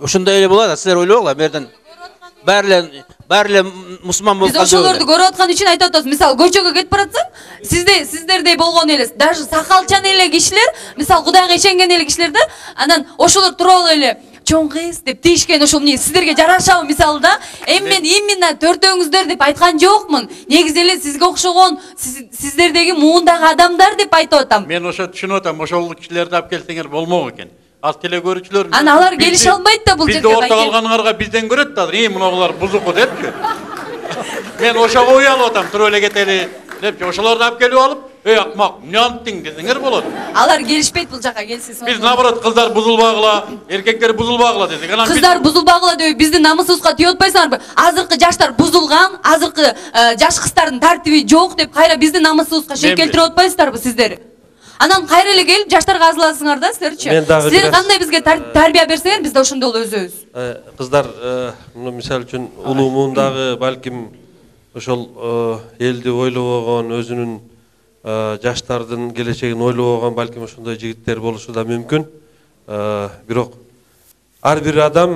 ошондой эле болот, силер ойлобуңар, берден барлы мусулман болуп калды. Биз ошолорду көрүп аткан үчүн айтып атабыз. Мисалы, көчөгө кетип баратсаң, сиздердей болгон эле, даже сакалчан эле кишилер, мисалы Кудайга ишенген эле кишилер да, анан ошолор туруп эле чоң кыз деп тийишкен, ошол эмне сиздерге жарашабы мисалы да. Эми мен именно төртөөңүздөр деп айткан жокмун. Негизи эле сизге окшогон сиздердеги муундагы адамдар деп айтып атам. Мен ошо түшүнүп атам, ошол кишилерди алып келсеңер болмок экен. Ал теле көрүүчүлөр Ана алар келише албайт да бул жерге. Бизди орто алганыңарга бизден көрөт да, мунугулар бузуку депчи. Мен ошого уялып атам, туруп эле кетели депчи. Ошолорду алып келип алып, акмак, эмне анттың десеңер болот. Алар келишпейт бул жака, келсиз. Биз наоборот кыздар бузулбагыла, эркектер бузулбагыла десек. Кыздар бузулбагыла деп биздин намысыбызга тийип атпайсыңарбы? Азыркы жаштар бузулган, азыркы жаш кыздардын тартиби жок деп кайра биздин намысыбызга шек келтирип атпайсыздарбы сиздер? Анан кайра эле келип жаштарга азыласыңар да силерчи. Силер кандай бизге тарбия берсеңер, биз да ошондой эле өзөбүз. Кыздар, мисалы үчүн улуу муундагы балким ошол элди ойлобогон, өзүнүн жаштардын келечегин ойлобогон балким ошондой жигиттер болушу да мүмкүн. Бирок ар бир адам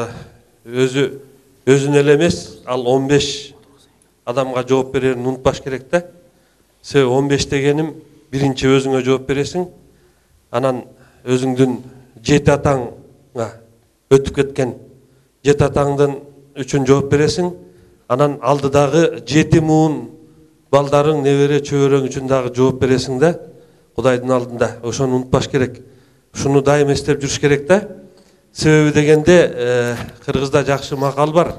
өзүнө эле эмес, ал 15 адамга жооп берерин унутпаш керек да. Себеби 15 дегеним биринчи өзүңө жооп бересиң, анан өзүңдүн 7 атаңга өтүп кеткен 7 атаңдын үчүн жооп бересиң, анан алдыдагы 7 муун балдарың, небере, чөбөрөң үчүн дагы жооп бересиң да, Кудайдын алдында. Ошону унутпаш керек. Ушуну дайым эстеп жүрүш керек да. Себеби дегенде кыргызда жакшы макал бар.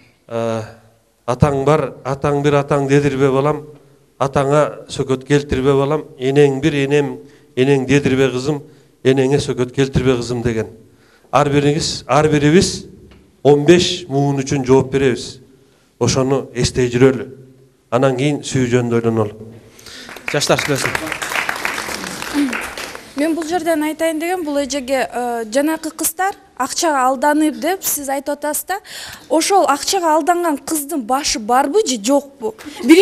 Атаң бар, атаң бир, атаң дедирбе балам. Атаңа сөкөт келтирбе балам, энең бир, энең дедирбе кызым, энеңе сөкөт келтирбе кызым деген. Ар бирибиз 15 муун үчүн жооп беребиз. Ошону эстей жүрөлү. Анан кийин сүйүү жөнүндө ойлонолу. Жаштар сүйлөсүн. Мен бул жерден айтайын деген, бул эжеге жанакы кыздар акчага алданып деп сиз айтып атасыз да. Ошол акчага алданган кыздын башы барбы же жокпу?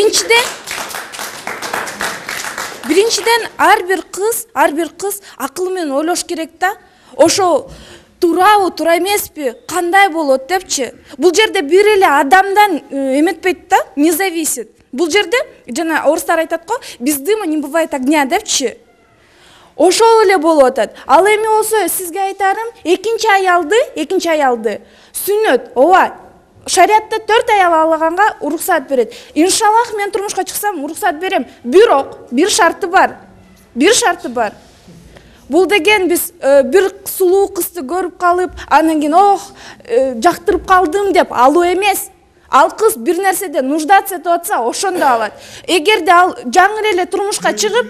Биринчиден ар бир кыз акылы менен ойлош керек да. Ошол турабы, тура эмеспи, кандай болот депчи. Бул жерде бир эле адамдан эметпейт да, не зависит. Бул жерде жана орустар айтат го, без дыма не бывает огня депчи. Ошол эле болуп атат. Ал эми болсо сизге айтарым, экинчи аялды сүннөт, ооба, шариатта 4 аял алганга уруксат берет. Иншаллах мен турмушка чыксам уруксат берем. Бирок бир шарты бар. Бул деген биз бир сулуу кызды көрүп калып, анан кийин жактырып калдым деп алуу эмес. Ал кыз бир нерседе нуждаться этип атса, ошондо алат. Эгерде ал жаңы эле турмушка чыгып,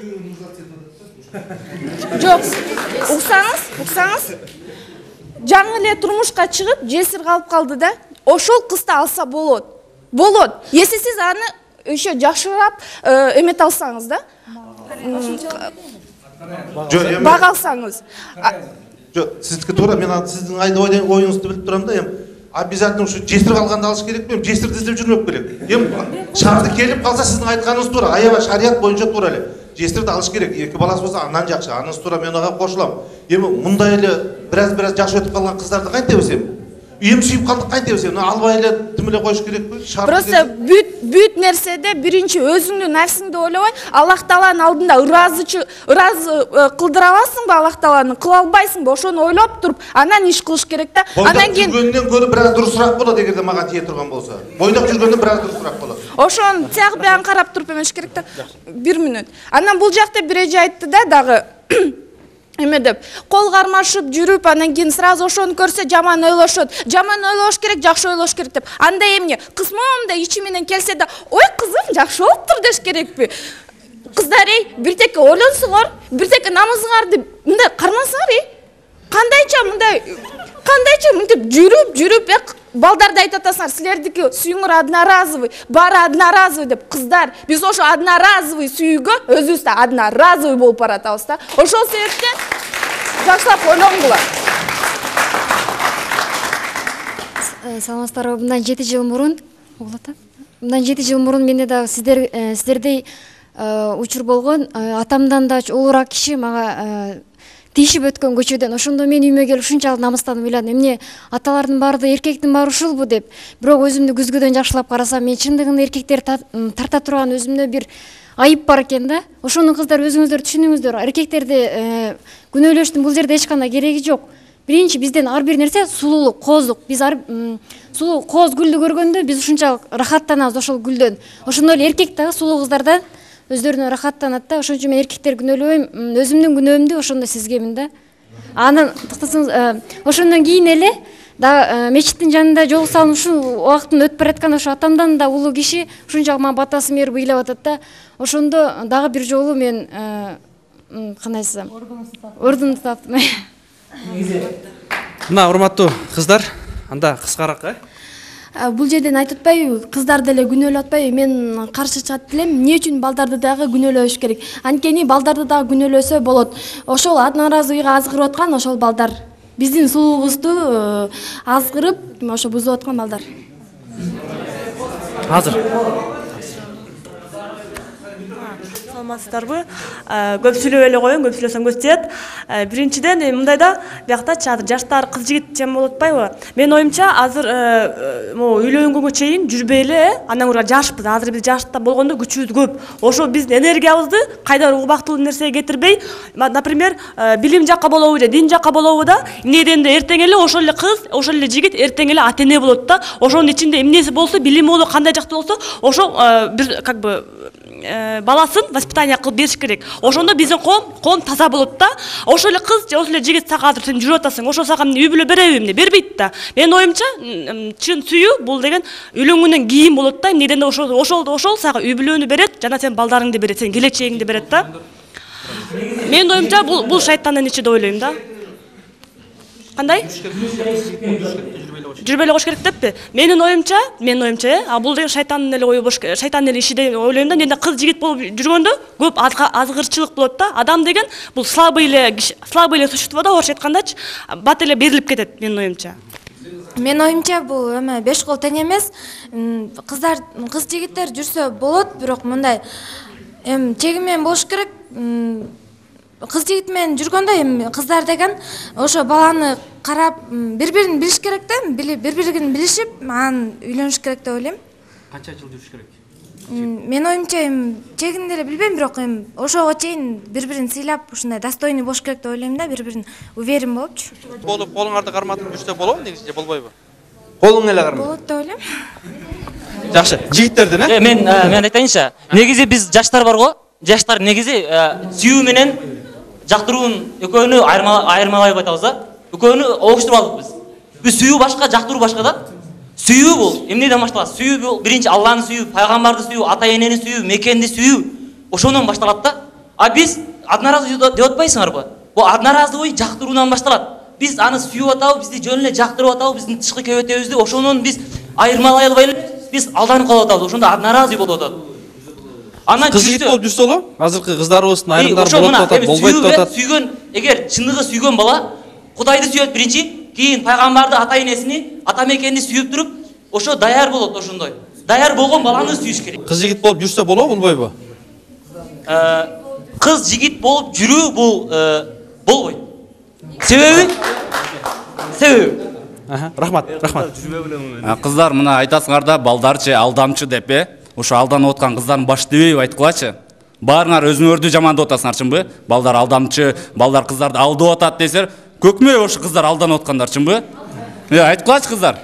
жок, уксаңыз, жаңы эле турмушка чыгып, жесир калып калды да, ошол кызды алса болот. Если сиз аны еще жакшырап эмете алсаңыз да, бага алсаңыз. Жок, сиздики туура, мен сиздин оюңузду билип турам да, обязательно ушу жесир калганды алыш керек белем, жесирди издеп жүрмөк керек. Шарты келип калса сиздин айтканыңыз туура, аябай шарият боюнча туура эле. Жесирди алыш керек. Эки баласы болсо андан жакшы, анысы туура, мен ага кошулам. Эми мындай эле бираз жаш өтүп калган кыздарды кантебиз эми? Үйүм сүйүп калдык кантебиз эми? Албай эле тим эле коюш керекпи? Просто бүт нерседе биринчи өзүңдүн нерсеңди ойлобой, Аллах Тааланын алдында ыраазы кылдыра аласыңбы Аллах Тааланы? Кыла албайсыңбы? Ошону ойлоп туруп, анан иш кылыш керек да. Анан кийин жүргөндөн көрүп бираз дурусураак болот, эгерде мага тие турган болсо. Бойдок жүргөндөн бираз дурусураак болот. Ошону тияк биян карап туруп эмеш керек да. 1 мүнөт. Анан бул жакта бир эже айтты да дагы. Эме деп, кол кармашып жүрүп, анан кийин сразу ошону көрсө жаман ойлошот. Жаман ойлош керек, жакшы ойлош керек деп. Андай эмне? Кыз момундай ичи менен келсе да, ой кызым, жакшы болуптур деш керекпи? Кыздар, биртеке ойлонсуңар, биртеке намазыңарды мындай кармасаңар, кандайча мынтип жүрүп, балдарды айтып атасыңар, силердики сүйүүңөр одноразовый, баары одноразовый деп. Кыздар, биз ошо одноразовый сүйүүгө өзүбүз да одноразовый болуп баратабыз да. Ошол себептен жакшылап ойлонгула. Саламатсыздарбы, мындан 7 жыл мурун, менде дагы сиздердей учур болгон. Атамдан да улуураак киши мага тиешип өткөн көчөдөн ошондо мен үйүмө келип ушунчалык намыстанып ыйландым, эмне аталардын баары эркектин баары ушулбу деп. Бирок өзүмдү күзгүдөн жакшылап карасам, мен чындыгында эркектер тарта турган өзүмдө бир айып бар экен да. Ошону кыздар өзүңүздөр түшүнүңүздөр. Эркектерди күнөөлөштүн бул жерде эч кандай кереги жок. Биринчи бизден ар бир нерсе сулуулук, кооздук. Биз сулуу кооз гүлдү көргөндө биз ушунчалык рахаттанабыз ошол гүлдөн. Ошондой эле эркек дагы сулуу кыздардан өздөрүнө рахаттанат да. Ошон үчүн мен эркектер күнөөлөбөйм. Өзүмдүн күнөөмдү ошондо сизгемин да. Анан токтосоңуз, ошондон кийин эле да мечиттин жанында жолугсам ушул убакыттын өтүп баратканда ошо атамдан да улуу киши ушунчалык мага батасын берип ыйлап атат да. Ошондо дагы бир жолу мен кандай десем, ордумду таптым. Мына урматтуу кыздар, анда кыскараак Бул жерден айтып атпайбы, кыздарды эле күнөөлөп атпайбы, мен каршы чыгат элем. Эмне үчүн балдарды дагы күнөөлөш керек? Анткени балдарды дагы күнөөлөсө болот. Ошол наразылыгы азгырып аткан ошол балдар. Биздин сулуубузду азгырып, ошо бузуп аткан балдар. Азыр. Саламатсыздарбы? Көп сүйлөп эле коеюн, көп сүйлөсөм көз тиет. Биринчиден мындайда биякта азыр жаштар кыз жигит тем болуп атпайбы? Менин оюмча азыр үйлөнгөнгө чейин жүрбөй эле, андан көрө жашпыз. Азыр биз жашта болгондо күчүбүз көп. Ошо биздин энергиябызды кайда убактылуу нерсеге кетирбей, например, билим жакка болобу же дин жакка болобу да, эмнеден эртең эле ошол эле кыз, ошол эле жигит эртең эле ата эне болот да. Ошонун ичинде эмнеси болсо, билими болсо, кандай жакты болсо, ошо бир как бы баласын воспитание кылып бериш керек. Ошондо биздин коом таза болот да. Ошол эле кыз же ошол эле жигит сага азыр сен жүрүп атасың, ошо сага үй бүлө береби эмне? Бербейт да. Менин оюмча, чын сүйүү бул деген үйлөнгөндөн кийин болот да. Эмнеден ошол сага үй бүлөнү берет, жана сен балдарыңды берет, сен келечегиңди берет да. Менин оюмча бул шайтандын ичи деп ойлойм да. Кандай? Жүрбөй эле кош керек деппи? Менин оюмча, бул деген шайтандын эле ою бош, шайтандын эле иши деп ойлойм да. Эмне кыз жигит болуп жүргөндө көп азгырчылык болот да. Адам деген бул слабый эле существо да, орусча айткандачы, бат эле берилип кетет менин оюмча. Менин оюмча бул эме беш кол тең эмес. Кыз жигиттер жүрсө болот, бирок мындай чеги менен болуш керек. Кыз жигит менен жүргөндө кыздар деген ошо баланы карап бири-бирин билиш керек да, бири-бирин билишип, анан үйлөнүш керек деп ойлойм. Канча жыл жүрүш керек? Менин оюмча чегин деле билбейм, бирок ошого чейин бири-бирин сыйлап, ушундай достойный болуш керек деп ойлойм да, бири-бирин уверен болупчу. Болуп, колуңарды карматып жүрсө болобу негизи же болбойбу? Колуң эле кармат. Болот деп ойлойм. Жакшы, жигиттердин мен айтайынчы, негизи биз жаштар барго, жаштар негизи сүйүү менен жактыруун экөөнү айырмалай атабыз да. Экөөнү огуштуруп алдык биз. Биз сүйүү башка, жактыруу башка да. Сүйүү бул эмнеден башталат? Сүйүү бул биринчи Алланы сүйүү, пайгамбарды сүйүү, ата энени сүйүү, мекенди сүйүү. Ошондон башталат да. А биз аднаразы деп атпайсыңарбы? Бул аднаразы жактыруудан башталат. Биз аны сүйүп атабыз, бизди жөн эле жактырып атабыз, биздин тышкы кебетебизди ошонун биз айырмалай албай эле биз алданып калып атабыз. Ошондо аднаразы болуп атат. Кыз жигит болуп жүрсө боло? Азыркы кыздарыбыздын айрымдары болуп атат, болбойт деп атат. Сүйгөн, эгер чындыгы сүйгөн бала Кудайды сүйөт биринчи, кийин пайгамбарды, ата энесини, ата мекенди сүйүп туруп, ошо даяр болот ошондой. Даяр болгон баланы сүйүш керек. Кыз жигит болуп жүрсө болобу, болбойбу? Кыз жигит болуп жүрүү бул болбойт. Себеби? Рахмат. Кыздар мына айтасыңар да балдарчы алдамчы деп, ошо алданып аткан кыздардын башы дебейби айткылачы. Баарыңар өзүңөрдү жамандап атасыңарчынбы? Балдар алдамчы, балдар кыздарды алдап атат десер, көкмөй ошо кыздар алданып аткандарчынбы? Айткылачы кыздар.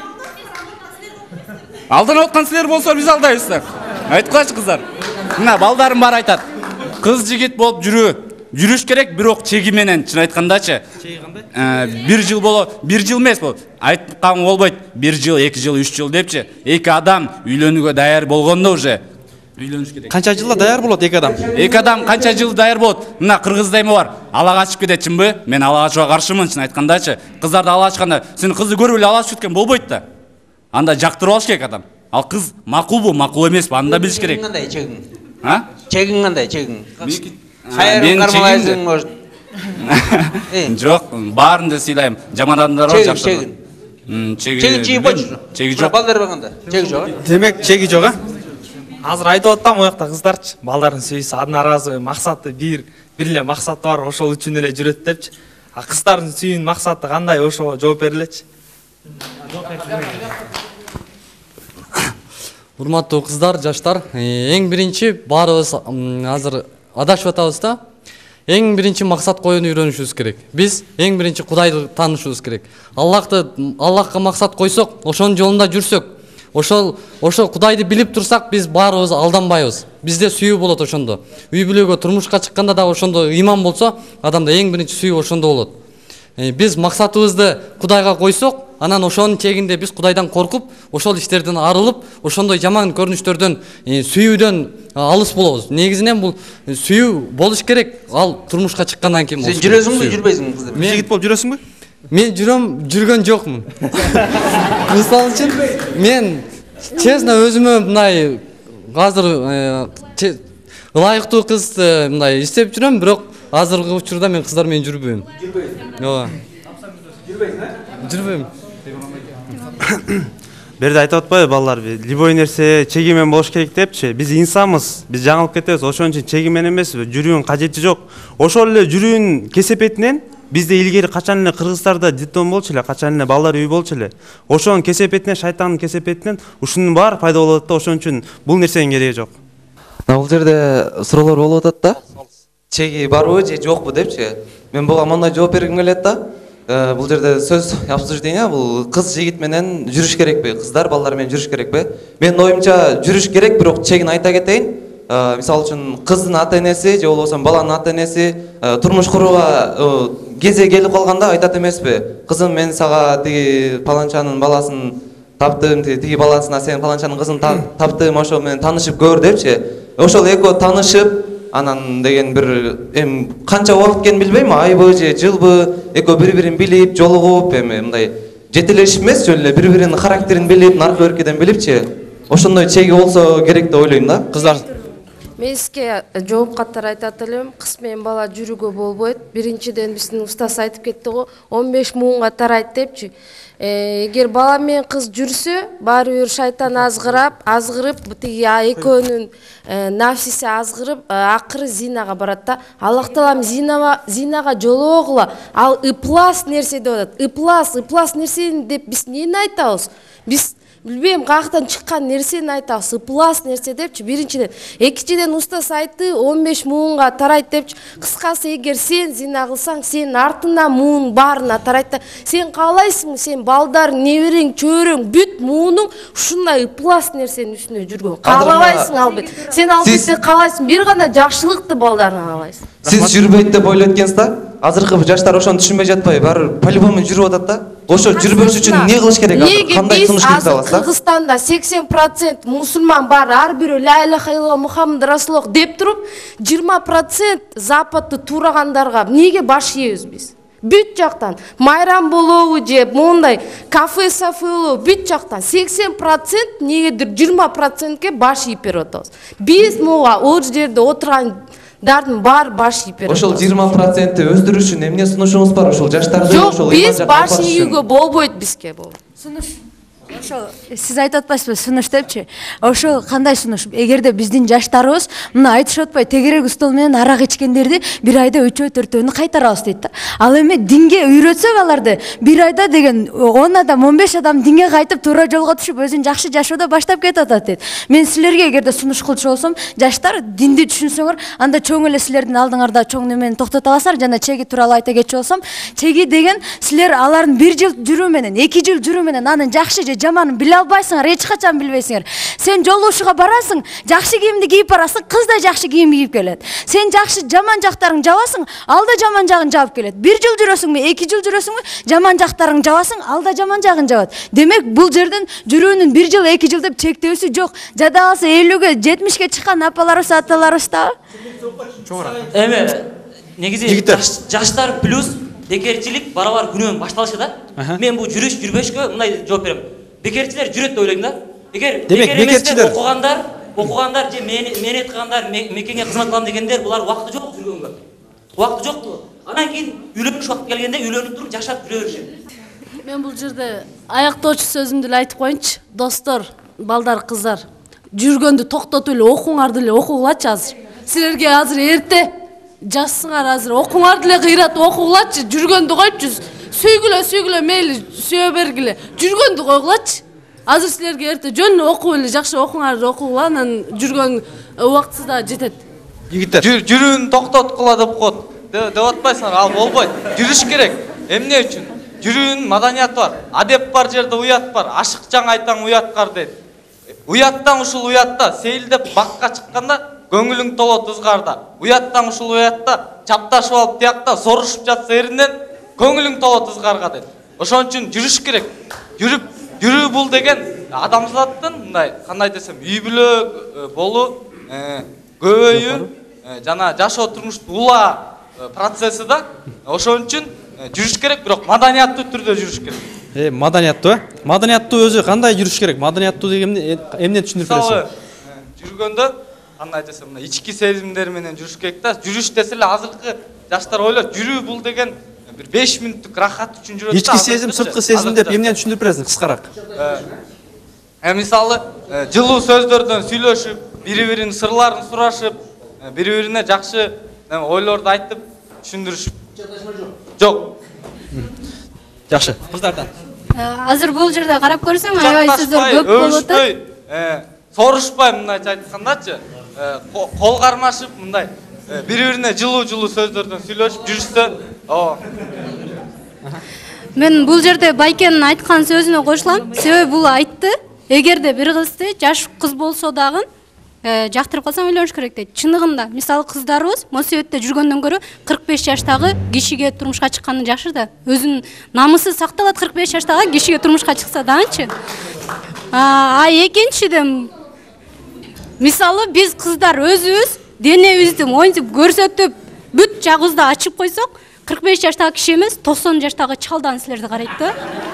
Алданып аткан силер болсо биз алдайбыз да. Айткылачы кыздар. Мына балдарым бар айтат. Кыз жигит болуп жүрүш керек, бирок чеги менен, чын айткандачы. Чеги кандай? Бир жыл эмес бул. Айткан болбойт. 1 жыл, 2 жыл, 3 жыл депчи. Эки адам үйлөнүүгө даяр болгондо уже үйлөнүш керек. Канча жылда даяр болот эки адам? Эки адам канча жыл даяр болот? Мына кыргызда эме бар. Ала качып кететчинби? Мен ала качууга каршымын, чын айткандачы. Кыздарды ала качканда, сен кызды көрүп эле ала качып кеткен болбойт да. Анда жактырып алыш керек адам. Ал кыз макулбу, макул эмеспи, аны да билиш керек. Кандай чегиң? Чегиң кандай, чегиң? Хайыр кармалайсың, может. Жок, баарын да сыйлайм. Жаман адамдар бар жакшы. Чегин чейип койчу. Чеги жок. Балдар баганда. Чеги жок. Демек, чеги жок, Азыр айтып атам, оякта кыздарчы, балдарын сүйсө, аднаразы, максаты бир, бир эле максаты бар, ошол үчүн эле жүрөт депчи. А кыздардын сүйүүнүн максаты кандай, ошого жооп берилечи. Урматтуу кыздар, жаштар, эң биринчи баарыбыз азыр адашып атабыз да. Эң биринчи максат коюуну үйрөнүшүбүз керек. Биз эң биринчи Кудайды таанышыбыз керек. Аллахка максат койсок, ошонун жолунда жүрсөк, ошол Кудайды билип турсак, биз баарыбыз алданбайбыз. Бизде сүйүү болот ошондо. Үй бүлөгө, турмушка чыкканда да ошондо иман болсо, адамда эң биринчи сүйүү ошондо болот. Биз максатыбызды Кудайга койсок, анан ошонун чегинде биз Кудайдан коркуп, ошол иштерден арылып, ошондой жаман көрүнүштөрдөн, сүйүүдөн алыс болобуз. Негизинен бул сүйүү болуш керек, ал турмушка чыккандан кийин болуш керек. Сен жүрөсүңбү, жүрбөйсүңбү кыздар? Жигит болуп жүрөсүңбү? Мен жүргөн жокмун. Мисалы үчүн, мен честно өзүмө мындай азыр ылайыктуу кыз мындай издеп жүрөм, бирок азыркы учурда мен кыздар менен жүрбөйм. Ооба. Жүрбөйм. Берде айтып атпайбы балдар, любой нерсе чегимен болуш керек депчи. Биз инсанбыз, биз жаңылып кетебиз. Ошон үчүн чегимен эмес, жүрүүнүн кажети жок. Ошол эле жүрүүнүн кесепетинен бизде илгери качан эле Кыргызстарда детдом болчу эле, качан эле балдар үй болчу эле. Ошонун кесепетинен, шайтандын кесепетинен ушунун баары пайда болот да, ошон үчүн бул нерсенин кереги жок. Бул жерде суроолор болуп атат да. Чеги барбы же жокпу депчи. Мен буга мындай жооп бергим келет да. Бул жерде сөз обсуждение, бул кыз жигит менен жүрүш керекпи, кыздар балдар менен жүрүш керекпи? Менин оюмча жүрүш керек, бирок чегин айта кетейин. Мисалы үчүн кыздын ата энеси же болбосо баланын ата энеси турмуш курууга кезе келип калганда айтат эмеспи? Кызым, мен сага тиги паланчанын баласын таптым, тиги баласына сен паланчанын кызын таптым, ошол менен таанышып көр депчи. Ошол экөө таанышып, анан деген бир канча убакыт экенин билбейм, айбы же жылбы, экөө бири-бирин билип, жолугуп, мындай жетелешип эмес, жөн эле бири-биринин характерин билип, наркы өркеден билипчи. Ошондой чеги болсо керек деп ойлойм да. Кыздар, мен сизге жооп катары айтат элем, кыз менен бала жүрүүгө болбойт. Биринчиден биздин устаз айтып кетти го, 15 муунга тарайт депчи. Эгер бала менен кыз жүрсө, баары бир шайтан азгырып, тиги экөөнүн нафсиси азгырып, акыры зинага барат да. Аллах таалам зинага жолоогула, ал ыплас нерсе деп атат. Ыплас нерсени деп биз эмнени айтабыз? Биз билбейм, каяктан чыккан нерсени айтабыз, ыплас нерсе депчи. Биринчиден, экинчиден устаз айтты, 15 муунга тарайт депчи. Кыскасы, эгер сен зина кылсаң, сенин артыңан муун баарына тарайт да. Сен каалайсыңбы, сен балдар, неберең, чөйрөң, бүт муунуң ушундай ыплас нерсенин үстүнө жүргөн. Каалабайсың албетте. Сен албетте каалайсың, бир гана жакшылыкты балдарыңа каалайсың. Сиз жүрбөйт деп ойлойт экенсиз да? Азыркы жаштар ошону түшүнбөй жатпайбы? Баары по-любому жүрүп атат да. Ошо жүрбөш үчүн эмне кылыш керек? Кандай сунуш керек деп аласыз да? Кыргызстанда 80% мусулман бар, ар бирөө ла иляха илlalloh Мухаммад Расулуллах деп туруп, 20% западты турагандарга эмнеге баш ийебиз биз? Бүт жактан майрам болобу же мондай кафе-сафе болобу, бүт жактан 80% негедир 20%ке баш ийип берип атабыз. Биз мога ол жерде отургандардын баары баш ийип берип атабыз. Ошол 20% өздүрүш үчүн эмне сунушуңуз бар? Ошол жаштарды ошол биз баш ийүүгө болбойт бизге бул. Сунуш. Ошол сиз айтып атпайсызбы, сунуш депчи? Ошол кандай сунуш? Эгерде биздин жаштарыбыз мына айтышып атпай, тегерек устол менен арак ичкендерди бир айда 3-4-өнү кайтарабыз дейт да. Ал эми динге үйрөтсөк аларды, бир айда деген 10 адам, 15 адам динге кайтып туура жолго түшүп, өзүн жакшы жашоодо баштап кетип атат дейт. Мен силерге эгерде сунуш кылчу болсом, жаштар динди түшүнсөңөр, анда чоң эле силердин алдыңарда чоң немени токтото аласыздар. Жана чеги тууралуу айта кетчү болсом, чеги деген силер алардын 1 жыл жүрүү менен, 2 жыл жүрүү менен анын жакшы же жаманын биле албайсыңар, эч качан билбейсиңер. Сен жолугушууга барасың, жакшы кийимди кийип барасың, кыз да жакшы кийим кийип келет. Сен жакшы жаман жактарың жабасың, ал да жаман жагын жабып келет. 1 жыл жүрөсүңбү, 2 жыл жүрөсүңбү, жаман жактарың жабасың, ал да жаман жагын жабат. Демек, бул жерден жүрүүнүн 1 жыл, 2 жыл деп чектөөсү жок. Жада алса 50-ге, 70-ке чыккан апаларыбыз, аталарыбыз да. Эми негизи жаштар плюс бекерчилик барабар күнөөнүн башталышы да. Мен бул жүрбөшкө мындай жооп берем. Бекерчилер жүрөт деп ойлойм да. Эгер бекерчилер окугандар же мээнет кылгандар, мекенге кызмат кылам дегендер, булар убакыты жок жүргөнгө. Убакыты жок. Анан кийин үйлөнүш убакыты келгенде үйлөнүп туруп жашап жүрө беришет. Мен бул жерде аяктоочу сөзүмдү эле айтып коеюнчу. Достор, балдар, кыздар, жүргөндү токтотуп эле окуңарды эле окугулачы азыр. Силерге азыр эрте. жазсыңар азыр окуңар деле кыйратып окугулачы, жүргөндү койчу. Сүйгүлө мейли сүйө бергиле. Жүргөндү койгулачы. Азыр силерге эрте жөн окуп эле жакшы окуңарды окугула, анан жүргөн убактысында жетет. Жигиттер, жүрүүнү токтоткула деп коет. Деп атпайсыңар, ал болбойт. Жүрүш керек. Эмне үчүн? Жүрүүнүн маданияты бар. Адеп бар жерде уят бар. Ашыкчаң айтаң уяткар дейт. Уяттан ушул уятта сейилдеп бакка чыкканда көңүлүң толот ызгарда. Уяттан ушул уятта чапташып алып тиякта сорушуп жатса эринен көңүлүң толот ызгарга дейт. Ошон үчүн жүрүш керек. Жүрүү бул деген адамзаттын мындай кандай десем үй бүлө болуу, көбөйүү, жана жашоо турмушту улаа процесси да. Ошон үчүн жүрүш керек, бирок маданияттуу түрдө жүрүш керек. Маданияттуу, маданияттуу өзү кандай жүрүш керек? Маданияттуу деген эмне түшүндүрүп бересиң? Жүргөндө кандай десем, мына ички сезимдер менен жүрүш керек да. Жүрүш десе эле азыркы жаштар ойлойт, жүрүү бул деген бир 5 мүнөттүк рахат үчүн жүрөт. Ички сезим, сырткы сезим деп эмнени түшүндүрүп бересиң кыскараак? Мисалы, жылуу сөздөрдөн сүйлөшүп, бири-биринин сырларын сурашып, бири-бирине жакшы ойлорду айтып түшүндүрүшүп. Жок. Жакшы. Кыздардан. Азыр бул жерде карап көрсөң, аябай сөздөр көп болуп атат. Сорушпай мындайча айткандачы, кол кармашып мындай бири-бирине жылуу сөздөрдөн сүйлөшүп жүрүштө. Мен бул жерде Байкенин айткан сөзүнө кошулам. Себеби бул айтты. Эгерде бир кызды жаш кыз болсо дагы жактырып калсаң үйлөнүш керек дейт. Чындыгында, мисалы кыздарыбыз мосөбөттө жүргөндөн көрө 45 жаштагы кишиге турмушка чыкканы жакшы да. Өзүнүн намысы сакталат 45 жаштагы кишиге турмушка чыкса дагычы. Экинчиден, мисалы биз кыздар өзүбүз денебизди моюнтуп көрсөтүп, бүт жагыбызды ачып койсок, 45 жаштагы киши эмес, 90 жаштагы чалдан силерди карайт да.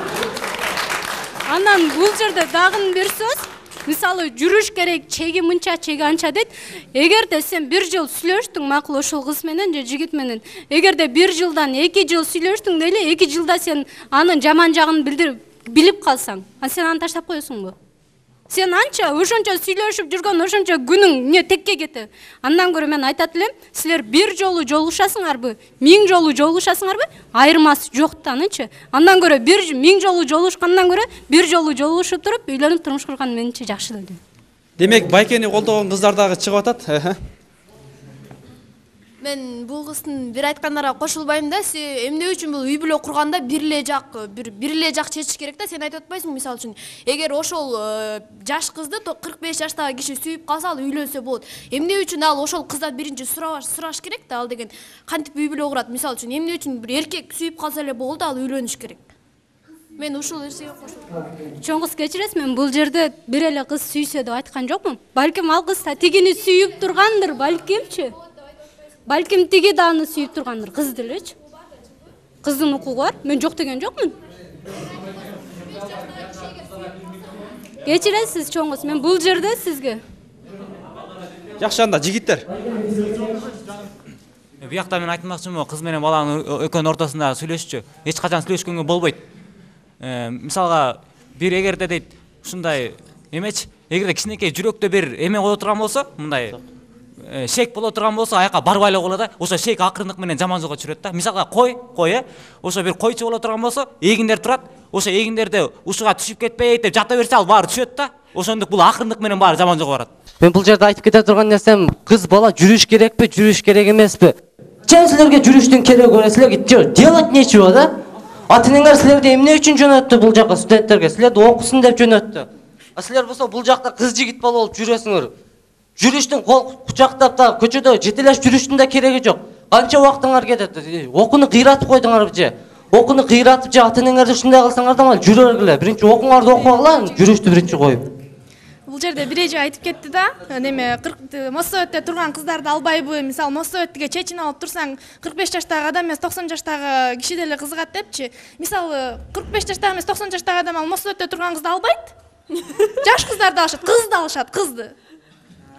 Анан бул жерде дагы бир сөз, мисалы жүрүш керек, чеги мынча, чеги анча дейт. Эгерде сен 1 жыл сүйлөштүң макул ошол кыз менен же жигит менен, эгерде 1 жылдан 2 жыл сүйлөштүң дейли, 2 жылда сен анын жаман жагын билип калсаң, сен аны таштап коесуңбу? Сен анча ошончо сүйлөшүп жүргөн ошончо күнүң эмне текке кетет. Андан көрө мен айтат элем, силер 1 жолу жолугушасыңарбы, 1000 жолу жолугушасыңарбы, айырмасы жок танычы. Андан көрө 1000 жолу жолугушкандан көрө 1 жолу жолугушуп туруп үйлөнүп турмуш курган менимче жакшы да. Демек, Байкени колдогон кыздар дагы чыгып атат. Мен бул кыздын бир айткандарга кошулбайм да. Эмне үчүн бул үй бүлө курганда бир эле жак чечиш керек да. Сен айтып атпайсың мисалы үчүн. Эгер ошол жаш кызды 45 жаштагы киши сүйүп калса, ал үйлөнсө болот. Эмне үчүн ал ошол кыздан биринчи сураш керек да. Ал деген кантип үй бүлө курат мисалы үчүн. Эмне үчүн бир эркек сүйүп калса эле болду, ал үйлөнүш керек. Мен ушул нерсеге кошулам. Чоң кыз кечиресиз, мен бул жерде бир эле кыз сүйсө деп айткан жокмун. Балким ал кыз тигини сүйүп тургандыр, балкимчи. Балким тиги да аны сүйүп тургандыр, кыз делечи. Кыздын укугу бар, мен жок деген жокмун. Кечиресиз чоң кыз, мен бул жерде сизге. Жакшы, анда жигиттер. Биякта мен айтмакчымын, кыз менен баланын экөөнүн ортосунда сүйлөшчү. Эч качан сүйлөшкөнгө болбойт. Мисалга бир эгерде дейт, ушундай эмечи, эгерде кичинекей жүрөктө бир эме боло турган болсо, мындай шек боло турган болсо, аяка барбай эле коело да. Ошо шек акырындык менен жаман жолго түшүрөт да. Мисалга кой, ошо бир койчу боло турган болсо, эгиндер турат. Ошо эгиндерди ушуга түшүп кетпейт деп жата берсе, ал баары түшөт да. Ошондук бул акырындык менен баары жаман жолго барат. Мен бул жерде айтып кете турган нерсем, кыз бала жүрүш керекпи, жүрүш керек эмеспи? Чын силерге жүрүштүн кереги бар, силерге делать нечего да? Ата-энеңер силерди эмне үчүн жөнөттү бул жака студенттерге? Силерди окусын деп жөнөттү. А силер болсо бул жакта кыз жигит болуп жүрөсүңөр. Жүрүштүн кол кучактап да көчөдө жетелешип жүрүштүн да кереги жок. Канча убактыңар кетет? Окуну кыйратып койдуңарбы же? Окуну кыйратып же ата-энеңерди ушундай кылсаңар да мал жүрөргүлө. Биринчи окуңарды окугула, жүрүштү биринчи коюп. Бул жерде бирежи айтып кетти да, неме мосоөттө турган кыздарды албайбы? Мисалы мосоөттүгө чечине алып турсаң, 45 жаштагы адам эмес 90 жаштагы киши деле кызыгат депчи. Мисалы 45 жаштагы эмес 90 жаштагы адам ал мосоөттө турган кызды албайт. Жаш кыздарды алышат, кызды алышат, кызды.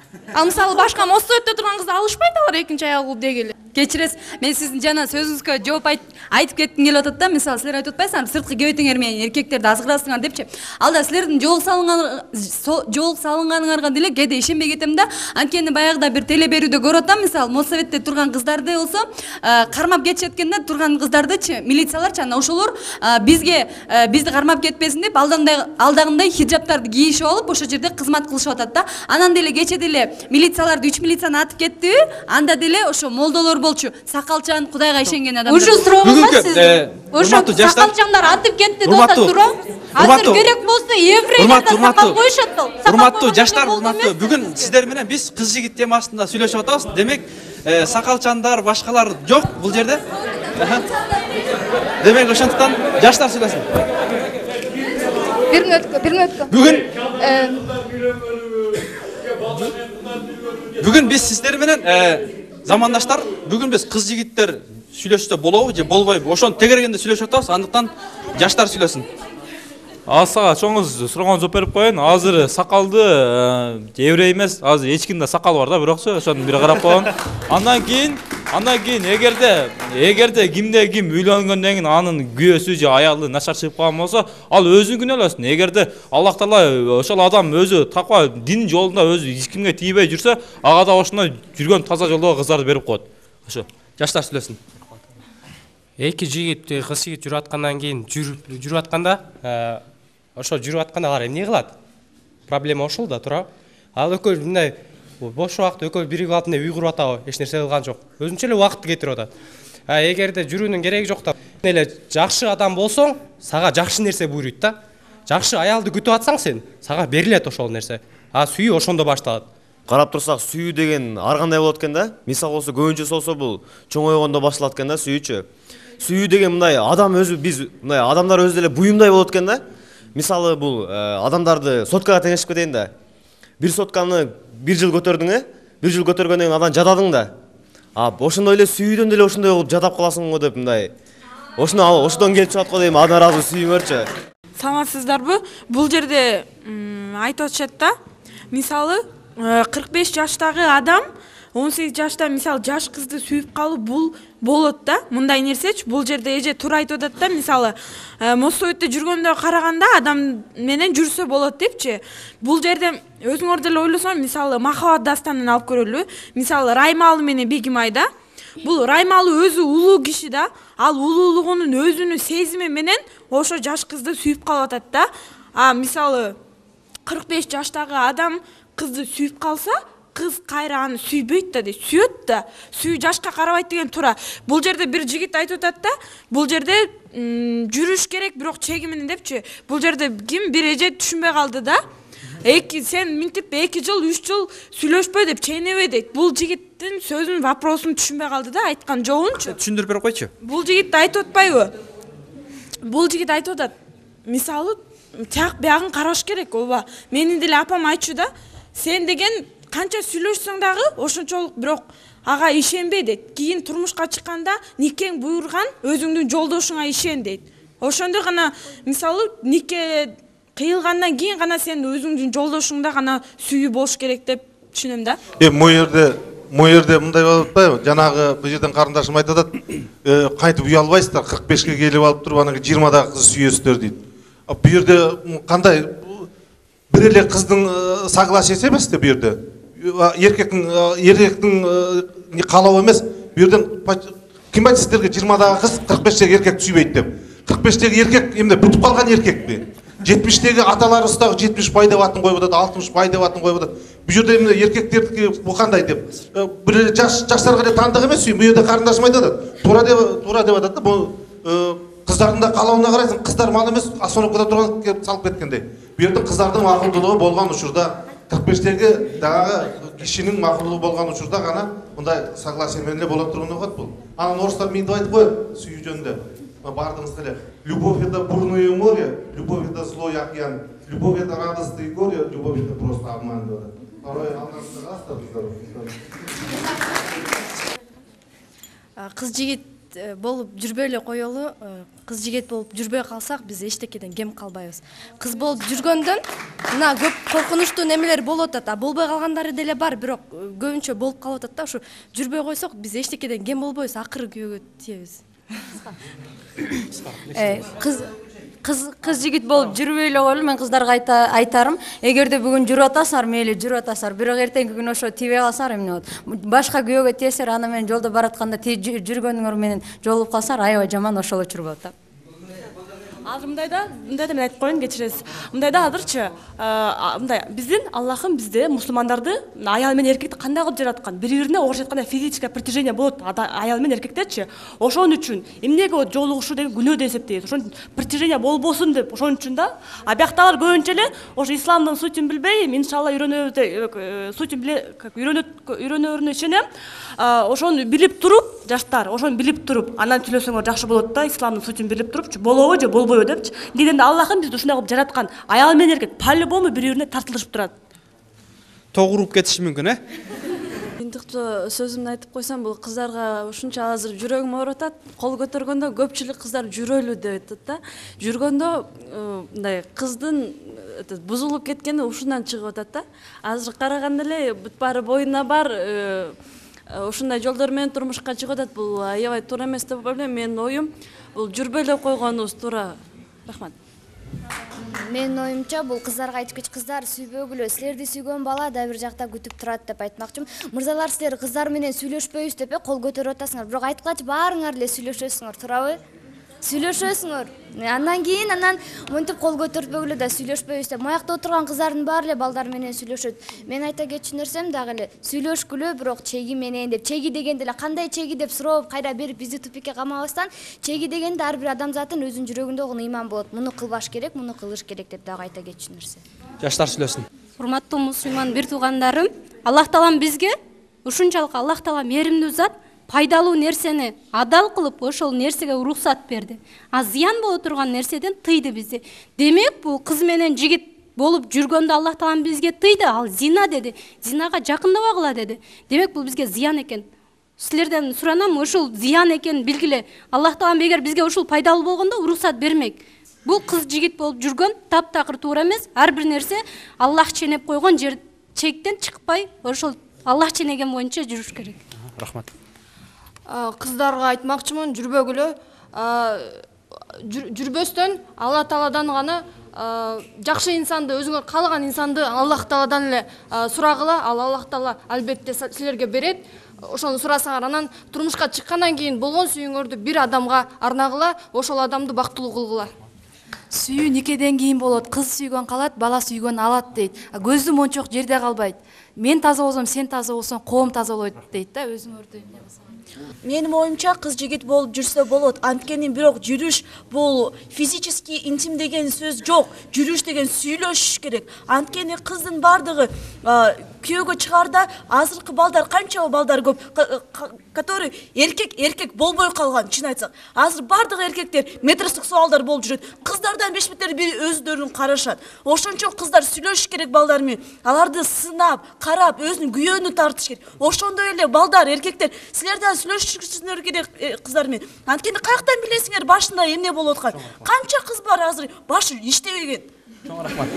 Ал мисалы башка мостоотто турган кызды алышпайт алар экинчи аял кылып дегеле. Кечиресиз, мен сиздин жана сөзүңүзгө жооп айтып кетким келип атат да. Мисалы силер айтып атпайсыңарбы, сырткы кебетеңер менен эркектерди азгырасыңар депчи. Алда силердин жоолук салынганыңарга деле кээде ишенбей кетем да. Анткени баягыда бир теле берүүдө көрүп атам, мисалы моссоветте турган кыздарды болсо, кармап кетишет экен да, турган кыздардычы, милицияларчы, анан ошолор бизди кармап кетпесин деп алдагындай хиджаптарды кийишип алып, ошол жерде кызмат кылышып атат да. Анан деле кече деле милицияларды 3 милицияны атып кеттиби? Анда деле ошо молдолор болчу, сакалчан, Кудайга ишенген адамдар. Уже сурооңузга сиз. Ошо сакалчандар атып кетти деп атат тура. Азыр керек болсо еврейлерде сакал коюшат да. Урматтуу жаштар, урматтуу. Бүгүн сиздер менен биз кыз жигит темасында сүйлөшүп атабыз. Демек, сакалчандар, башкалар жок бул жерде. Демек, ошондуктан жаштар сүйлөсүн. Бир мүнөткө. Бүгүн биз сиздер менен замандаштар, бүгүн биз кыз жигиттер сүйлөшсө болобу же болбойбу? Ошону тегергенде сүйлөшүп атабыз. Андыктан жаштар сүйлөсүн. Асага чоңуз сурооңузду жооп берип коеюн. Азыр сакалды еврей эмес, азыр эч кимде сакал бар да, бирокчу ошону бир карап койгон. Андан кийин эгерде кимде ким үйлөнгөндөн кийин анын күйөөсү же аялы начар чыгып калган болсо, ал өзүн күнөөлөсүн. Эгерде Аллах Таала ошол адам өзү таква дин жолунда өзү эч кимге тийбей жүрсө, ага да ошондой жүргөн таза жолдогу кыздарды берип коет. Ошо жаштар сүйлөсүн. Эки жигит, кыз жигит жүрүп аткандан кийин жүрүп атканда, ошо жүрүп атканда алар эмне кылат? Проблема ошол да тура. Ал экөө мындай бош убакытта экөө биригип алып үй куруп атабы, эч нерсе кылган жок. Өзүнчө эле убакытты кетирип атат. Эгерде жүрүүнүн кереги жок да, эле жакшы адам болсоң, сага жакшы нерсе буйруйт да. Жакшы аялды күтүп атсаң сен, сага берилет ошол нерсе. Сүйүү ошондо башталат. Карап турсак, сүйүү деген ар кандай болот экен да? Мисал болсо көбүнчөсү болсо бул чоңойгондо башталат экен да, сүйүүчү. Сүйүү деген мындай адам өзү биз мындай адамдар өзү эле буюмдай болот экен да. Мисалы бул адамдарды соткага теңешип кетейин да. Бир сотканы 1 жыл көтөрдүң, 1 жыл көтөргөндөн кийин андан жададың да. Ошондой эле сүйүүдөн деле ошондой болуп жадап каласың го деп мындай. Ошодон келип чыгат го дейм, ада ыраазы сүйүңөрчү. Саламатсыздарбы? Бул жерде айтып атышат да. Мисалы 45 жаштагы адам 18 жашта мисалы жаш кызды сүйүп калуу бул болот да. Мындай нерсечи, бул жерде эже туура айтып атат да. Мисалы мостоотто жүргөндө караганда адам менен жүрсө болот депчи. Бул жерде өзүңөр деле ойлосоң, мисалы Махаббат дастанын алып көрөлү. Мисалы Раймалы менен Бегимай да. Бул Раймалы өзү улуу киши да. Ал улуулугунун өзүнүн сезими менен ошо жаш кызды сүйүп калып атат да. Мисалы 45 жаштагы адам кызды сүйүп калса, кыз кайра аны сүйбөйт да, сүйөт да. Сүйүү жашка карабайт деген туура. Бул жерде бир жигит айтып атат да. Бул жерде жүрүш керек, бирок чеги менен депчи. Бул жерде ким бир эже түшүнбөй калды да. Сен минтип 2 жыл, 3 жыл сүйлөшпөй деп чейнебей дейт. Бул жигиттин сөзүн, вопросун түшүнбөй калды да, айткан жообунчу. Түшүндүрүп берип койчу. Бул жигит айтып атпайбы? Бул жигит айтып атат. Мисалы, тияк биягын караш керек, ооба. Менин деле апам айтчу да. Сен деген канча сүйлөшсөң дагы ошончолук бирок ага ишенбей дейт. Кийин турмушка чыкканда никең буйрган өзүңдүн жолдошуңа ишен дейт. Ошондо гана мисалы нике кыйылгандан кийин гана сен өзүңдүн жолдошуңда гана сүйүү болуш керек деп түшүнөм да. Могу жерде мындай болуп атпайбы? Жанагы бул жерден карындашым айтып атат. Кантип уялбайсыздар, 45ке келип алып туруп анан 20дагы кыз сүйөсүздөр дейт. Бул жерде кандай бир эле кыздын согласиясы эмес да бу жерде. Эркектин каалоо эмес. Бу жерден ким айтты сиздерге 20дагы кыз 45теги эркекти сүйбөйт деп? 45теги эркек эмне бүтүп калган эркекпи? 70теги аталарыбыз дагы 70 бай деп атын коюп атат, 60 бай деп атын коюп атат. Бу жерде эмне эркектердики бу кандай деп? Бир эле жаштарга эле тандык эмес, бу жерде карындашым айтып атат. Туура деп атат да. Бул кыздардын да каалооуна карайсың, кыздар мал эмес, остановкада турган келип салып кеткендей. Бу жерде кыздардын макулдуулугу болгон учурда 45теги дагы кишинин макулдуулугу болгон учурда гана мындай согласие менен эле боло турган окот бул. Анан орустар мынтип айтып коет сүйүү жөнүндө. Бардыңыз эле. Любовь это бурное море, любовь это злой океан, любовь это радостное горе, любовь это просто обман деп атат. Порой андан Кыз жигит болуп жүрбөй эле коелу, кыз жигит болуп жүрбөй калсак биз эчтекеден кем калбайбыз. Кыз болуп жүргөндөн мына көп коркунучтуу немелер болуп атат, болбой калгандары деле бар, бирок көбүнчө болуп калып атат да. Ушу жүрбөй койсок биз эчтекеден кем болбойбуз, акыры күйөөгө тийебиз. Кыз жигит болуп жүрбөй эле коелу. Мен кыздарга айтарым, эгерде бүгүн жүрүп атасыңар, мейли жүрүп атасыңар, бирок эртеңки күнү ошо тийбей калсаңар эмне болот? Башка күйөөгө тиесиңер, аны менен жолдо баратканда жүргөнүңөр менен жолугуп калсаңар, аябай жаман ошол учур болот да. Азыр мындайда мен айтып коеюн, кечиресиз. Мындайда азырчы мындай биздин Аллахым бизде мусулмандарды аял менен эркекти кандай кылып жараткан? Бири-бирине орусча айтканда физическое притяжение болот аял менен эркектечи. Ошон үчүн эмнеге жолугушуу деген күнөө деп эсептейбиз. Ошон притяжение болбосун деп ошон үчүн да. А бияктагылар көбүнчө эле ошо исламдын сутун билбей, иншалла үйрөнөбүз, сутун биле, үйрөнөрүнө ишенем. Ошону билип туруп, жаштар, ошону билип туруп, анан сүйлөсөңөр жакшы болот да, исламдын сутун билип туруп, болобу же болбойбу депчи. Дегенде Аллахым бизди ушундай кылып жараткан. Аял менен эркек по-любому бири-бирине тартылышып турат. Тогуруп кетиши мүмкүн, Ынтыкчы сөзүмдү айтып койсом, бул кыздарга ушунча азыр жүрөгүм ооруп атат. Кол көтөргөндө көпчүлүк кыздар жүрөлү деп айтат да. Жүргөндө мындай кыздын бузулуп кеткени ушундан чыгып атат да. Азыр караганда эле бүт баары боюна бар, ушундай жолдор менен турмушка чыгып атат. Бул аябай туура эмес деп ойлойм. Менин оюм бул жүрбөй эле койгонубуз туура. Рахмат. Менин оюмча бул кыздарга айткыч, кыздар сүйбөгүлө, силерди сүйгөн бала да бир жакта күтүп турат деп айтмакчымын. Мырзалар, силер кыздар менен сүйлөшпөйбүз деп кол көтөрүп атасыңар, бирок айткылачы баарыңар эле сүйлөшөсүңөр, туурабы? Сүйлөшөсүңөр. Андан кийин монтип кол көтөртпөгүлө да сүйлөшпөйбүз деп. Маякта отурган кыздардын баары эле балдар менен сүйлөшөт. Мен айта кетчү нерсем дагы эле сүйлөшкүлө, бирок чеги менен деп. Чеги дегенде эле кандай чеги деп сурооп, кайра берип бизди тупикке камабастан, чеги дегенде ар бир адамзаттын өзүнүн жүрөгүндө гана ыйман болот. Муну кылбаш керек, муну кылыш керек деп дагы айта кетчү нерсе. Жаштар сүйлөсүн. Урматтуу мусулман бир туугандарым, Аллах Таалам бизге ушунчалык Аллах Таала мээримдүү зат, пайдалуу нерсени адал кылып ошол нерсеге уруксат берди. А зыян боло турган нерседен тыйды бизди. Демек, бул кыз менен жигит болуп жүргөндө Аллах Таалам бизге тыйды, ал зина деди. Зинага жакындабагыла деди. Демек, бул бизге зыян экен. Силерден суранам, ушул зыян экенин билгиле. Аллах Таалам эгер бизге ушул пайдалуу болгондо уруксат бермек. Бул кыз жигит болуп жүргөн таптакыр туура эмес. Ар бир нерсе Аллах ченеп койгон жер чектен чыкпай, ошол Аллах ченеген боюнча жүрүш керек. Рахмат. Кыздарга айтмакчымын, жүрбөгүлө, жүрбөстөн Алла Тааладан гана жакшы инсанды, өзүңөр каалаган инсанды Аллах Тааладан эле сурагыла. Ал Аллах Таала албетте силерге берет. Ошону сурасаңар, анан турмушка чыккандан кийин болгон сүйүүңөрдү бир адамга арнагыла, ошол адамды бактылуу кылгыла. Сүйүү никеден кийин болот. Кыз сүйгөн калат, бала сүйгөн алат дейт. Көздү мончок жерде калбайт. Мен таза болсом, сен таза болсоң, коом таза болот дейт да, өзүңөрдү эмне кылсаңар. Менин оюмча кыз жигит болуп жүрсө болот. Анткени бирок жүрүш бул физический интим деген сөз жок. Жүрүш деген сүйлөшүш керек. Анткени кыздын бардыгы күйөөгө чыгарда азыркы балдар канча балдар көп, который эркек болбой калган, чын айтсак. Азыр бардыгы эркектер метросексуалдар болуп жүрөт. Кыздардан бешбеттери бири өзүлөрүн карашат. Ошончо кыздар сүйлөшүш керек балдар менен. Аларды сынап, карап, өзүнүн күйөөнү тартыш керек. Ошондой эле балдар, эркектер силерден сүйлөшүшүңөр керек кыздар менен. Анткени каяктан билесиңер башында эмне болуп аткан? Канча кыз бар азыр башы иштебеген. Чоң рахмат.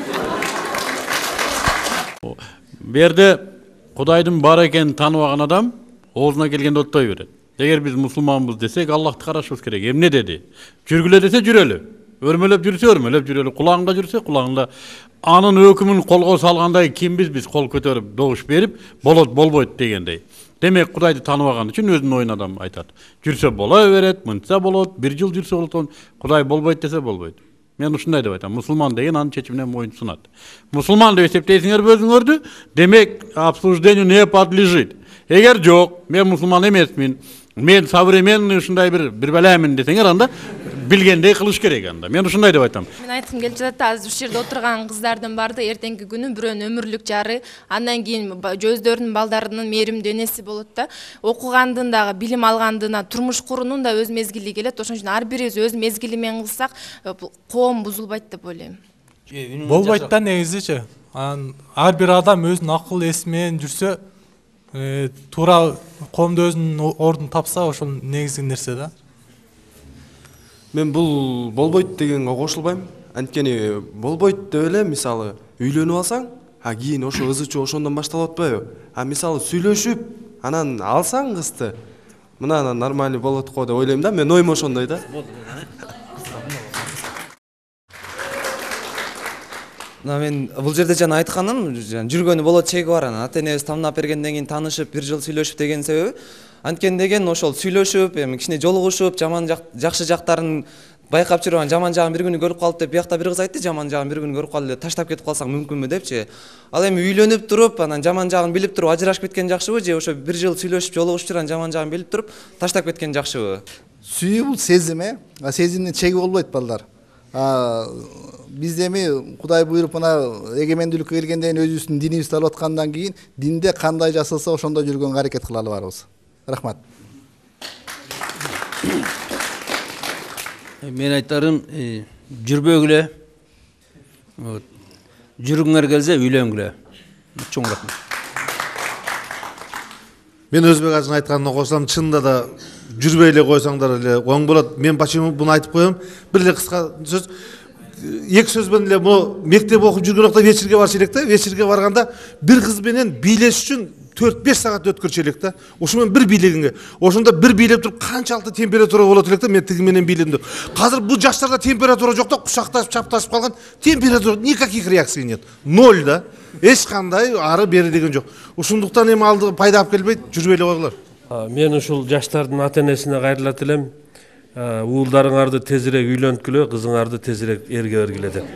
Берде Кудайдын бар экенин тааныбаган адам оозуна келгенде оттой берет. Эгер биз мусулманбыз десек, Аллахты карашыбыз керек. Эмне деди? Жүргүлө десе жүрөлү. Өрмөлөп жүрсө өрмөлөп жүрөлү. Кулагыңда жүрсө кулагыңда. Анын өкүмүн колго салгандай кимбиз биз кол көтөрүп, добуш берип, болот болбойт дегендей. Демек, Кудайды тааныбаган үчүн өзүнүн оюн адам айтат. Жүрсө боло берет, мынча болот, бир жыл жүрсө болот, Кудай болбойт десе болбойт. Мен ушундай деп айтам, мусулман деген анын чечимине моюн сунат. Мусулман деп эсептейсиңерби өзүңөрдү? Демек, обсуждению не подлежит. Эгер жок, мен мусулман эмесмин, мен современный ушундай бир белемин десеңер, анда билгендей кылыш керек анда. Мен ушундай деп айтам. Мен айткым келип жатат, азыр ушул жерде отурган кыздардын баарды эртеңки күнү бирөөнүн өмүрлүк жары, андан кийин өздөрүнүн балдарынын мээримдүү энеси болот да. Окугандын дагы, билим алгандына, турмуш курунун да өз мезгили келет. Ошон үчүн ар бирибиз өз мезгили менен кылсак, коом бузулбайт деп ойлойм. Болбойт да негизичи. Ар бир адам өзүнүн акыл эси менен жүрсө туура коомдо өзүнүн ордун тапса ошол негизги нерсе да. Мен бул болбойт дегенге кошулбайм. Анткени болбойт деп эле мисалы үйлөнүп алсаң, кийин ошо ызы чуу ошондон башталып атпайбы? Мисалы сүйлөшүп, анан алсаң кызды, мына нормальный болот го деп ойлойм да. Мен оюм ошондой да. Мен бул жерде жана айтканым, жүргөнү болот чеги бар, анан ата энебиз тамнап бергенден кийин таанышып, бир жыл сүйлөшүп деген себеби. Анткени деген ошол сүйлөшүп, эми кичине жолугушуп, жакшы жактарын байкап жүрүп, жаман жагын бир күнү көрүп калып деп, биякта бир кыз айтты, жаман жагын бир күнү көрүп калып эле таштап кетип калсаң мүмкүнбү депчи. Ал эми үйлөнүп туруп, анан жаман жагын билип туруп ажырашып кеткен жакшыбы, же ошо бир жыл сүйлөшүп, жолугушуп жүргөн жаман жагын билип туруп таштап кеткен жакшыбы? Сүйүү бул сезим, сезимдин чеги болбойт балдар. Биз эми Кудай буйруп мына эгемендүүлүккө келгенден кийин өзүбүздүн динибизди алып аткандан кийин динде кандай жасалса ошондо жүргөнгө аракет кылалы барыбыз. Рахмат. Мен айтарым, жүрбөгүлө, жүргүңөр келсе үйлөнгүлө. Чоң рахмат. Мен Өзбек ажын айтканына кошулам, чынында да жүрбөй эле койсоңдар эле оң болот. Мен почему буну айтып коем? Бир эле кыска сөз, эки сөз менен эле бул мектеп окуп жүргөн убакта вечерге барчу элек да. Вечерге барганда бир кыз менен бийлеш үчүн 4-5 саат өткөрчү элек да. Ошо менен бир бийлегенге. Ошондо бир бийлеп туруп канчалык температура болот элек да, мен тиги менен бийледим деп. Азыр бул жаштарда температура жок да, кучакташып, чапташып калган. Температура никаких реакций нет. Ноль да. Эч кандай ары бери деген жок. Ошондуктан эми алды пайда алып келбейт, жүрбөй эле койгула. Мен ушул жаштардын ата энесине кайрылат элем. Уулдарыңарды тезирээк үйлөнткүлө, кызыңарды тезирээк эрге бергиле деп.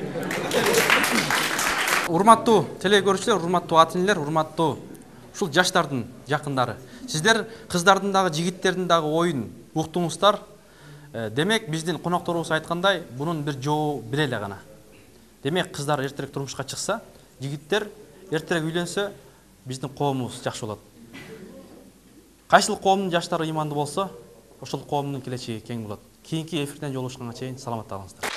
Урматтуу телекөрүүчүлөр, урматтуу ата энелер, урматтуу ушул жаштардын жакындары. Сиздер кыздардын дагы, жигиттердин дагы оюн уктуңуздар. Демек, биздин конокторубуз айткандай, бунун бир жолу бир эле гана. Демек, кыздар эртерээк турмушка чыкса, жигиттер эртерээк үйлөнсө, биздин коомубуз жакшы болот. Кайсыл коомдун жаштары ыймандуу болсо, ошол коомдун келечеги кең болот. Кийинки эфирден жолугушканга чейин саламатта калыңыздар.